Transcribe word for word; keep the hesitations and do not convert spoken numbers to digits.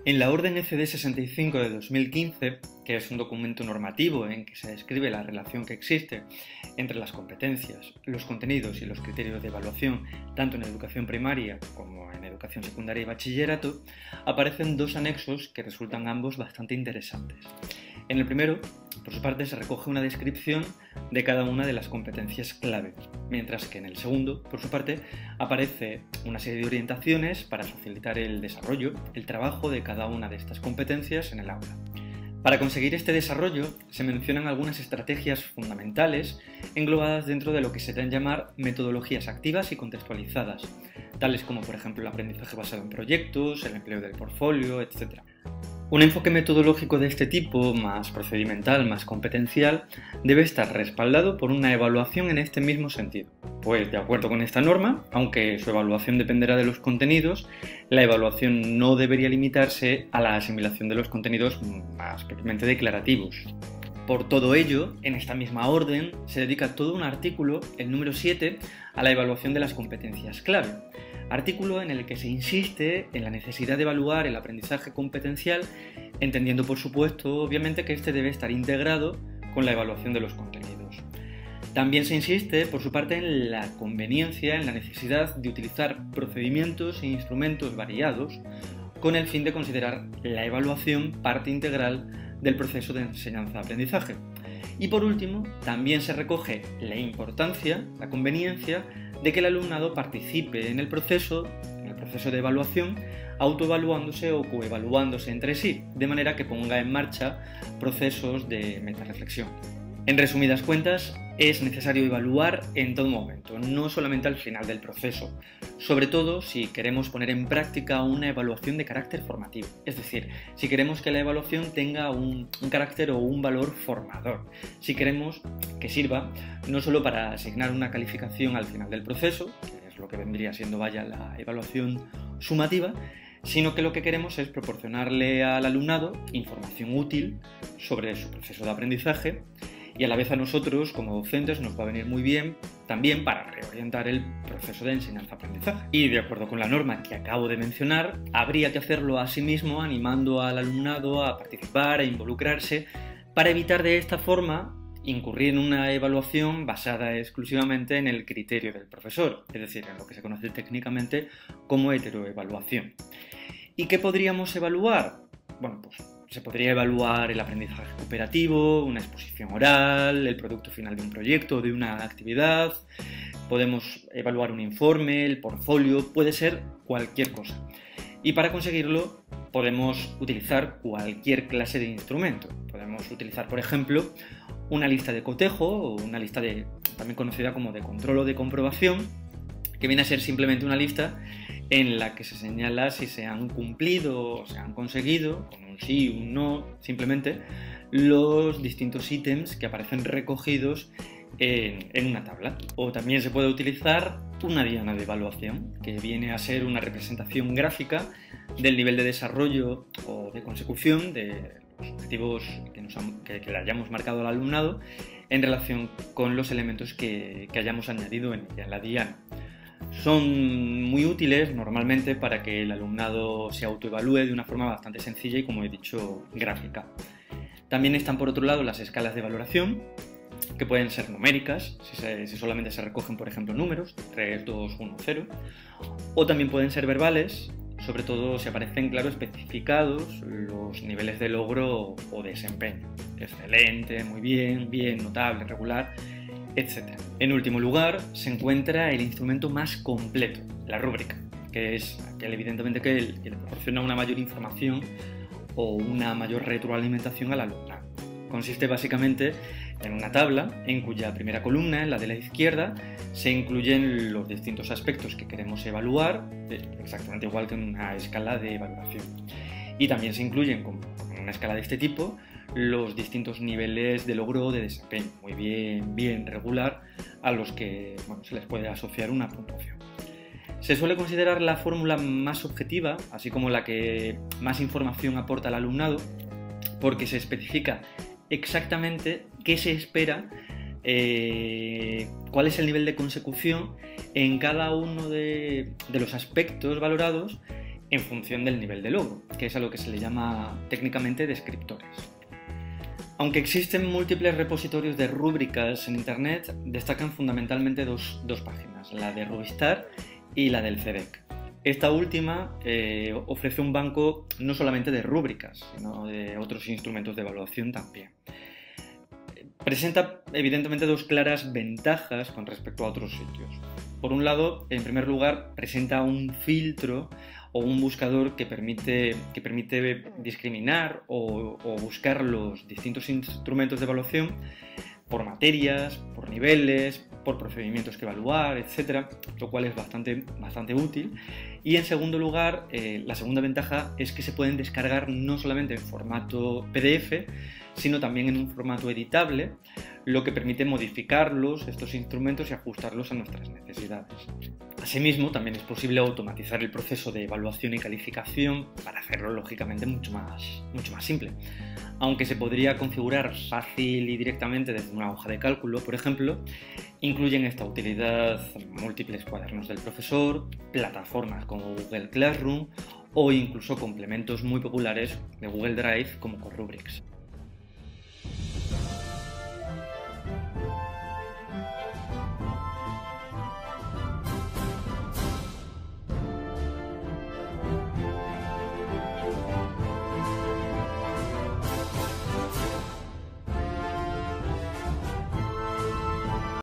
En la Orden E C D sesenta y cinco de dos mil quince, que es un documento normativo en que se describe la relación que existe entre las competencias, los contenidos y los criterios de evaluación, tanto en educación primaria como en educación secundaria y bachillerato, aparecen dos anexos que resultan ambos bastante interesantes. En el primero, por su parte, se recoge una descripción de cada una de las competencias clave, mientras que en el segundo, por su parte, aparece una serie de orientaciones para facilitar el desarrollo, el trabajo de cada una de estas competencias en el aula. Para conseguir este desarrollo, se mencionan algunas estrategias fundamentales englobadas dentro de lo que se deben llamar metodologías activas y contextualizadas, tales como, por ejemplo, el aprendizaje basado en proyectos, el empleo del portfolio, etcétera. Un enfoque metodológico de este tipo, más procedimental, más competencial, debe estar respaldado por una evaluación en este mismo sentido. Pues, de acuerdo con esta norma, aunque su evaluación dependerá de los contenidos, la evaluación no debería limitarse a la asimilación de los contenidos más propiamente declarativos. Por todo ello, en esta misma orden, se dedica todo un artículo, el número siete, a la evaluación de las competencias clave. Artículo en el que se insiste en la necesidad de evaluar el aprendizaje competencial, entendiendo por supuesto, obviamente, que este debe estar integrado con la evaluación de los contenidos. También se insiste, por su parte, en la conveniencia, en la necesidad de utilizar procedimientos e instrumentos variados con el fin de considerar la evaluación parte integral del proceso de enseñanza-aprendizaje. Y por último, también se recoge la importancia, la conveniencia de que el alumnado participe en el proceso, en el proceso de evaluación, autoevaluándose o coevaluándose entre sí, de manera que ponga en marcha procesos de metarreflexión. En resumidas cuentas, es necesario evaluar en todo momento, no solamente al final del proceso, sobre todo si queremos poner en práctica una evaluación de carácter formativo, es decir, si queremos que la evaluación tenga un, un carácter o un valor formador, si queremos que sirva no solo para asignar una calificación al final del proceso, que es lo que vendría siendo vaya la evaluación sumativa, sino que lo que queremos es proporcionarle al alumnado información útil sobre su proceso de aprendizaje, y a la vez a nosotros, como docentes, nos va a venir muy bien también para reorientar el proceso de enseñanza-aprendizaje. Y de acuerdo con la norma que acabo de mencionar, habría que hacerlo asimismo animando al alumnado a participar, a involucrarse, para evitar de esta forma incurrir en una evaluación basada exclusivamente en el criterio del profesor, es decir, en lo que se conoce técnicamente como heteroevaluación. ¿Y qué podríamos evaluar? Bueno, pues se podría evaluar el aprendizaje cooperativo, una exposición oral, el producto final de un proyecto o de una actividad, podemos evaluar un informe, el portfolio, puede ser cualquier cosa. Y para conseguirlo podemos utilizar cualquier clase de instrumento. Podemos utilizar, por ejemplo, una lista de cotejo o una lista de, también conocida como de control o de comprobación, que viene a ser simplemente una lista en la que se señala si se han cumplido o se han conseguido, con un sí, un no, simplemente los distintos ítems que aparecen recogidos en, en una tabla. O también se puede utilizar una diana de evaluación, que viene a ser una representación gráfica del nivel de desarrollo o de consecución de los objetivos que, nos han, que, que le hayamos marcado al alumnado en relación con los elementos que, que hayamos añadido en, en la diana. Son muy útiles normalmente para que el alumnado se autoevalúe de una forma bastante sencilla y, como he dicho, gráfica. También están, por otro lado, las escalas de valoración, que pueden ser numéricas, si, se, si solamente se recogen, por ejemplo, números, tres, dos, uno, cero, o también pueden ser verbales, sobre todo si aparecen, claro, especificados los niveles de logro o desempeño. Excelente, muy bien, bien, notable, regular, etcétera. En último lugar, se encuentra el instrumento más completo, la rúbrica, que es aquel, evidentemente, que le proporciona una mayor información o una mayor retroalimentación al alumnado. Consiste básicamente en una tabla en cuya primera columna, en la de la izquierda, se incluyen los distintos aspectos que queremos evaluar, exactamente igual que en una escala de evaluación. Y también se incluyen, como en una escala de este tipo, los distintos niveles de logro o de desempeño, muy bien, bien, regular, a los que bueno, se les puede asociar una puntuación. Se suele considerar la fórmula más objetiva, así como la que más información aporta al alumnado, porque se especifica exactamente qué se espera, eh, cuál es el nivel de consecución en cada uno de, de los aspectos valorados en función del nivel de logro, que es a lo que se le llama técnicamente descriptores. Aunque existen múltiples repositorios de rúbricas en Internet, destacan fundamentalmente dos, dos páginas, la de Rubistar y la del C E D E C. Esta última eh, ofrece un banco no solamente de rúbricas, sino de otros instrumentos de evaluación también. Presenta evidentemente dos claras ventajas con respecto a otros sitios. Por un lado, en primer lugar, presenta un filtro o un buscador que permite, que permite discriminar o, o buscar los distintos instrumentos de evaluación por materias, por niveles, por procedimientos que evaluar, etcétera, lo cual es bastante, bastante útil. Y en segundo lugar, eh, la segunda ventaja es que se pueden descargar no solamente en formato P D F, sino también en un formato editable, lo que permite modificarlos, estos instrumentos, y ajustarlos a nuestras necesidades. Asimismo, también es posible automatizar el proceso de evaluación y calificación para hacerlo, lógicamente, mucho más, mucho más simple. Aunque se podría configurar fácil y directamente desde una hoja de cálculo, por ejemplo, incluyen esta utilidad múltiples cuadernos del profesor, plataformas como Google Classroom o incluso complementos muy populares de Google Drive como Corrubrics.